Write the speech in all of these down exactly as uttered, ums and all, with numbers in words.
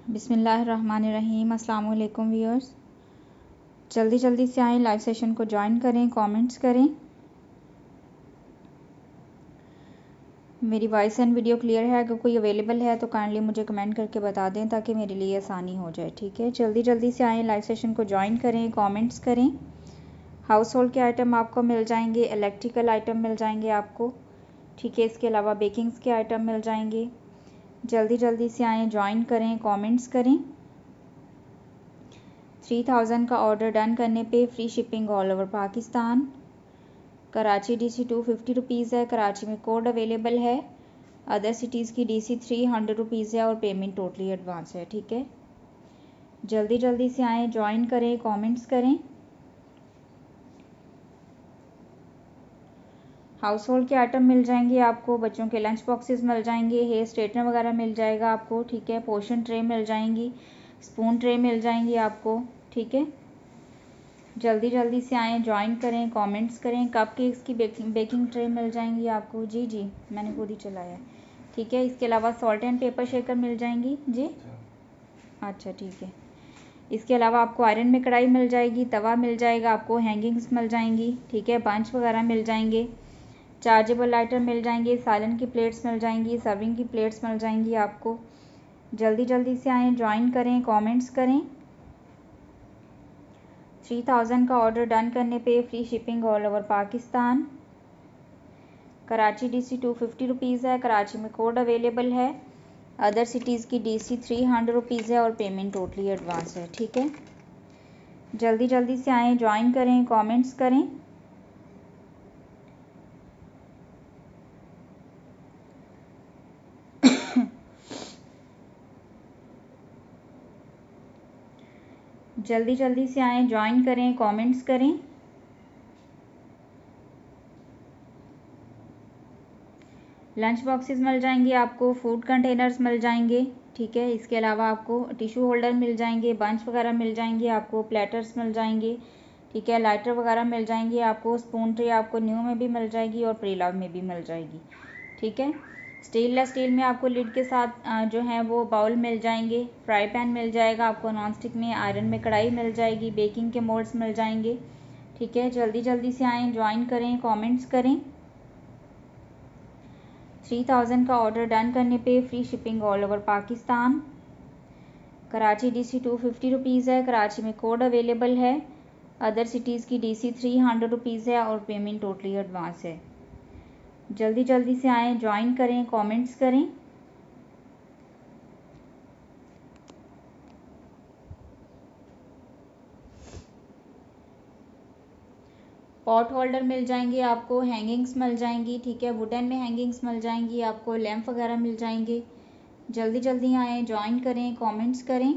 बिस्मिल्लाहिर्रहमानिर्रहीम। अस्सलाम वालेकुम व्यूअर्स, जल्दी जल्दी से आएँ, लाइव सेशन को ज्वाइन करें, कमेंट्स करें। मेरी वॉइस एंड वीडियो क्लियर है? अगर कोई अवेलेबल है तो काइंडली मुझे कमेंट करके बता दें ताकि मेरे लिए आसानी हो जाए। ठीक है, जल्दी जल्दी से आएँ, लाइव सेशन को ज्वाइन करें, कमेंट्स करें। हाउस होल्ड के आइटम आपको मिल जाएंगे, इलेक्ट्रिकल आइटम मिल जाएंगे आपको। ठीक है, इसके अलावा बेकिंग्स के आइटम मिल जाएंगे। जल्दी जल्दी से आएँ, ज्वाइन करें, कमेंट्स करें। थ्री थाउजेंड का ऑर्डर डन करने पे free shipping all over Pakistan. Karachi DC two fifty rupees है, कराची में कोड अवेलेबल है। अदर सिटीज़ की डीसी थ्री हंड्रेड रुपीज़ है और पेमेंट टोटली एडवांस है। ठीक है, जल्दी जल्दी से आएँ, ज्वाइन करें, कमेंट्स करें। हाउस होल्ड के आइटम मिल जाएंगे आपको, बच्चों के लंच बॉक्सेस मिल जाएंगे, हेयर स्ट्रेटनर वगैरह मिल जाएगा आपको। ठीक है, पोर्शन ट्रे मिल जाएंगी, स्पून ट्रे मिल जाएंगी आपको। ठीक है, जल्दी जल्दी से आएँ, ज्वाइन करें, कमेंट्स करें। कप केक्स की बेकिंग बेकिंग ट्रे मिल जाएंगी आपको। जी जी, मैंने खुद ही चलाया है। ठीक है, इसके अलावा सॉल्ट एंड पेपर शेकर मिल जाएंगी। जी अच्छा, ठीक है। इसके अलावा आपको आयरन में कढ़ाई मिल जाएगी, तवा मिल जाएगा आपको, हैंगिंग्स मिल जाएंगी। ठीक है, बंच वगैरह मिल जाएंगे, चार्जेबल लाइटर मिल जाएंगे, सालन की प्लेट्स मिल जाएंगी, सर्विंग की प्लेट्स मिल जाएंगी आपको। जल्दी जल्दी से आएँ, ज्वाइन करें, कमेंट्स करें। थ्री थाउजेंड का ऑर्डर डन करने पे free shipping all over Pakistan. Karachi DC two fifty rupees है, कराची में कोड अवेलेबल है। अदर सिटीज़ की डीसी थ्री हंड्रेड रुपीज़ है और पेमेंट टोटली एडवांस है। ठीक है, जल्दी जल्दी से आएँ, ज्वाइन करें, कमेंट्स करें। जल्दी जल्दी से आएँ, ज्वाइन करें, कमेंट्स करें। लंच बॉक्सेस मिल जाएंगे आपको, फूड कंटेनर्स मिल जाएंगे। ठीक है, इसके अलावा आपको टिश्यू होल्डर मिल जाएंगे, बंच वगैरह मिल जाएंगे आपको, प्लेटर्स मिल जाएंगे। ठीक है, लाइटर वगैरह मिल जाएंगे आपको, स्पून ट्रे आपको न्यू में भी मिल जाएगी और प्री लव में भी मिल जाएगी। ठीक है, स्टेनलेस स्टील में आपको लिड के साथ जो है वो बाउल मिल जाएंगे, फ्राई पैन मिल जाएगा आपको, नॉन स्टिक में आयरन में कढ़ाई मिल जाएगी, बेकिंग के मोल्ड्स मिल जाएंगे। ठीक है, जल्दी जल्दी से आएँ, ज्वाइन करें, कॉमेंट्स करें। थ्री थाउजेंड का ऑर्डर डन करने पे free shipping all over Pakistan. Karachi DC two fifty rupees है, कराची में कोड अवेलेबल है। अदर सिटीज़ की डीसी थ्री हंड्रेड रुपीज़ है और पेमेंट टोटली एडवांस है। जल्दी जल्दी से आएँ, ज्वाइन करें, कमेंट्स करें। पॉट होल्डर मिल जाएंगे आपको, हैंगिंग्स मिल जाएंगी। ठीक है, वुडन में हैंगिंग्स मिल जाएंगी आपको, लैंप वगैरह मिल जाएंगे। जल्दी जल्दी आएँ, ज्वाइन करें, कमेंट्स करें।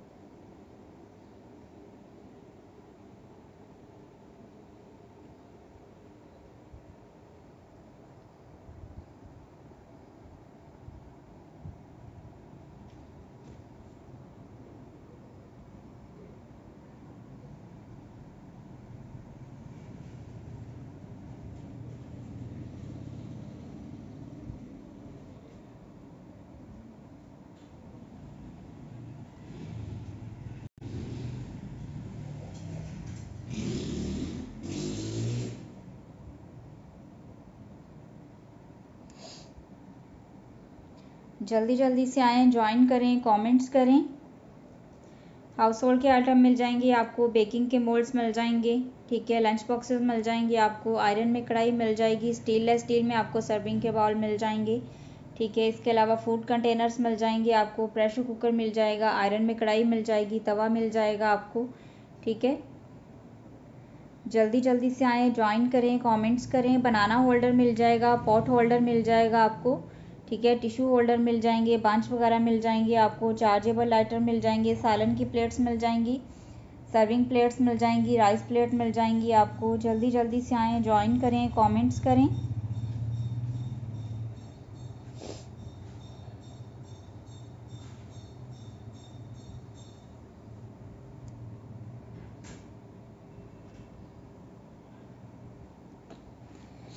जल्दी जल्दी से आएँ, ज्वाइन करें, कमेंट्स करें। हाउस होल्ड के आइटम मिल जाएंगे आपको, बेकिंग के मोल्ड्स मिल जाएंगे। ठीक है, लंच बॉक्सेस मिल जाएंगे आपको, आयरन में कढ़ाई मिल जाएगी, स्टेनलेस स्टील में आपको सर्विंग के बाउल मिल जाएंगे। ठीक है, इसके अलावा फूड कंटेनर्स मिल जाएंगे आपको, प्रेशर कुकर मिल जाएगा, आयरन में कढ़ाई मिल जाएगी, तवा मिल जाएगा आपको। ठीक है, जल्दी जल्दी से आएँ, ज्वाइन करें, कमेंट्स करें। बनाना होल्डर मिल जाएगा, पॉट होल्डर मिल जाएगा आपको। ठीक है, टिश्यू होल्डर मिल जाएंगे, बंच वगैरह मिल जाएंगे आपको, चार्जेबल लाइटर मिल जाएंगे, सालन की प्लेट्स मिल जाएंगी, सर्विंग प्लेट्स मिल जाएंगी, राइस प्लेट मिल जाएंगी आपको। जल्दी जल्दी से आएँ, ज्वाइन करें, कमेंट्स करें।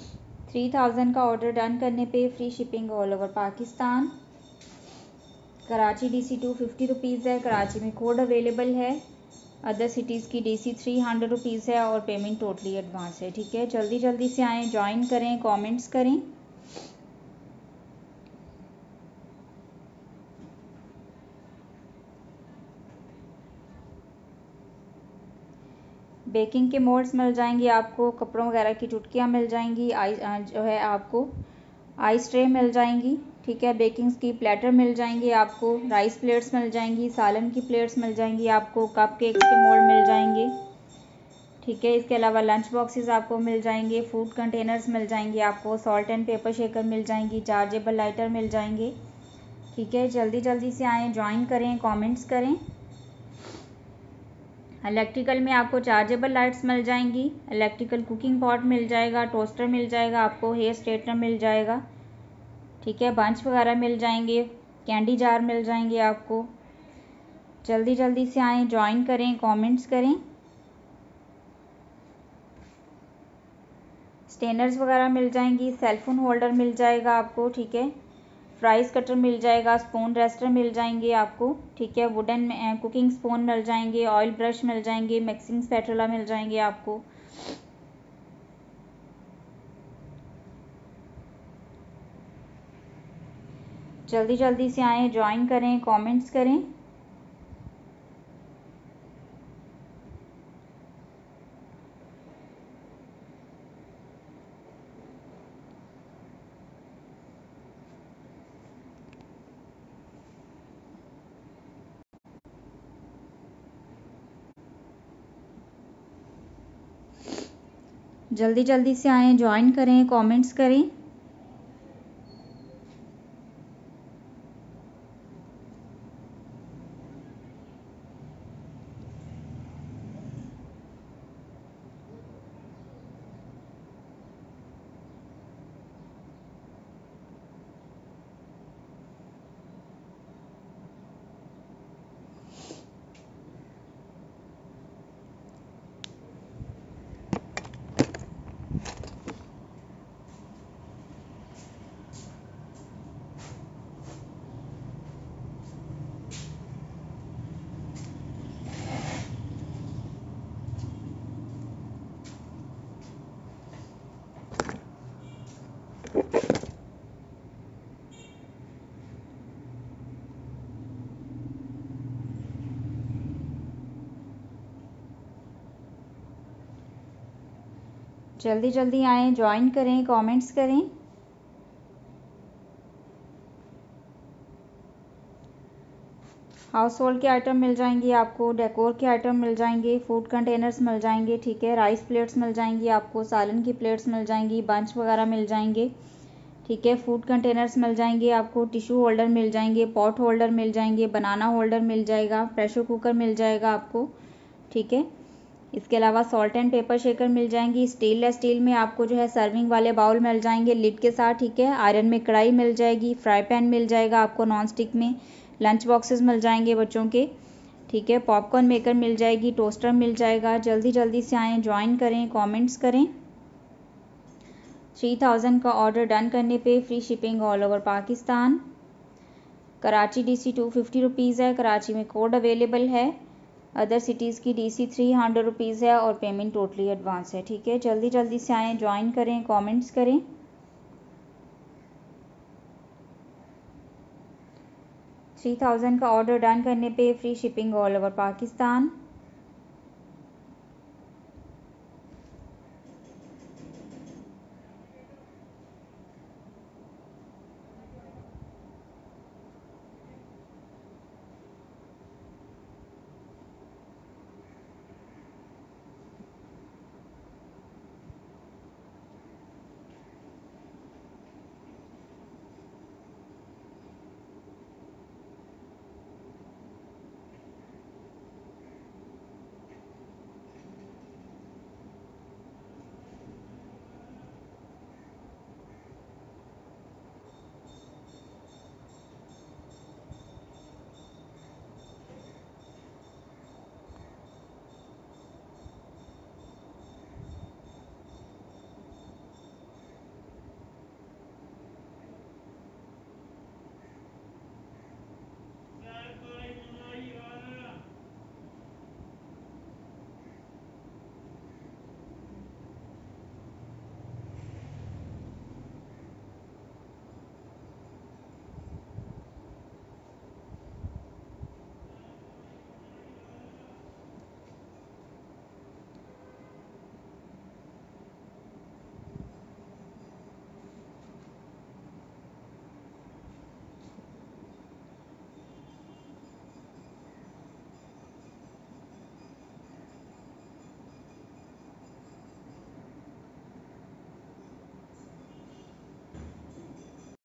थ्री थाउजेंड का ऑर्डर डन करने पे free shipping all over Pakistan. Karachi DC two fifty rupees है, कराची में कोड अवेलेबल है। अदर सिटीज़ की डीसी थ्री हंड्रेड रुपीज़ है और पेमेंट टोटली एडवांस है। ठीक है, जल्दी जल्दी से आएँ, ज्वाइन करें, कमेंट्स करें। बेकिंग के मोल्ड्स मिल जाएंगे आपको, कपड़ों वगैरह की चुटकियाँ मिल जाएंगी, आई जो है आपको आइस ट्रे मिल जाएंगी। ठीक है, बेकिंग्स की प्लेटर मिल जाएंगे आपको, राइस प्लेट्स मिल जाएंगी, सालन की प्लेट्स मिल जाएंगी आपको, कप केक्स के मोल्ड मिल जाएंगे। ठीक है, इसके अलावा लंच बॉक्सेस आपको मिल जाएंगे, फूड कंटेनर्स मिल जाएंगे आपको, सॉल्ट एंड पेपर शेकर मिल जाएंगी, चार्जेबल लाइटर मिल जाएंगे। ठीक है, जल्दी जल्दी से आएँ, ज्वाइन करें, कमेंट्स करें। इलेक्ट्रिकल में आपको चार्जेबल लाइट्स मिल जाएंगी, इलेक्ट्रिकल कुकिंग पॉट मिल जाएगा, टोस्टर मिल जाएगा आपको, हेयर स्ट्रेटनर मिल जाएगा। ठीक है, बंच वगैरह मिल जाएंगे, कैंडी जार मिल जाएंगे आपको। जल्दी जल्दी से आएँ, ज्वाइन करें, कमेंट्स करें। स्टेनर्स वगैरह मिल जाएंगी, सेलफोन होल्डर मिल जाएगा आपको। ठीक है, फ्राइज़ कटर मिल जाएगा, स्पून रेस्टर मिल जाएंगे आपको। ठीक है, वुडन कुकिंग स्पून मिल जाएंगे, ऑयल ब्रश मिल जाएंगे, मिक्सिंग स्पैटुला मिल जाएंगे आपको। जल्दी जल्दी से आएँ, ज्वाइन करें, कमेंट्स करें। जल्दी जल्दी से आएँ, ज्वाइन करें, कमेंट्स करें। जल्दी जल्दी आएँ, ज्वाइन करें, कमेंट्स करें। हाउस होल्ड के आइटम मिल जाएंगे आपको, डेकोर के आइटम मिल जाएंगे, फूड कंटेनर्स मिल जाएंगे। ठीक है, राइस प्लेट्स मिल जाएंगी आपको, सालन की प्लेट्स मिल जाएंगी, बंच वगैरह मिल जाएंगे। ठीक है, फूड कंटेनर्स मिल जाएंगे आपको, टिश्यू होल्डर मिल जाएंगे, पॉट होल्डर मिल जाएंगे, बनाना होल्डर मिल जाएगा, प्रेशर कुकर मिल जाएगा आपको। ठीक है, इसके अलावा सॉल्ट एंड पेपर शेकर मिल जाएंगी। स्टेनलेस स्टील में आपको जो है सर्विंग वाले बाउल मिल जाएंगे लिड के साथ। ठीक है, आयरन में कढ़ाई मिल जाएगी, फ्राई पैन मिल जाएगा आपको नॉन स्टिक में, लंच बॉक्सेस मिल जाएंगे बच्चों के। ठीक है, पॉपकॉर्न मेकर मिल जाएगी, टोस्टर मिल जाएगा। जल्दी जल्दी से आएँ, ज्वाइन करें, कमेंट्स करें। थ्री थाउजेंड का ऑर्डर डन करने पे free shipping all over Pakistan. Karachi DC two fifty rupees है, कराची में कोड अवेलेबल है। अदर सिटीज़ की डीसी थ्री हंड्रेड रुपीज़ है और पेमेंट टोटली एडवांस है। ठीक है, जल्दी जल्दी से आएँ, ज्वाइन करें, कमेंट्स करें। थ्री थाउजेंड का ऑर्डर डन करने पे free shipping all over Pakistan.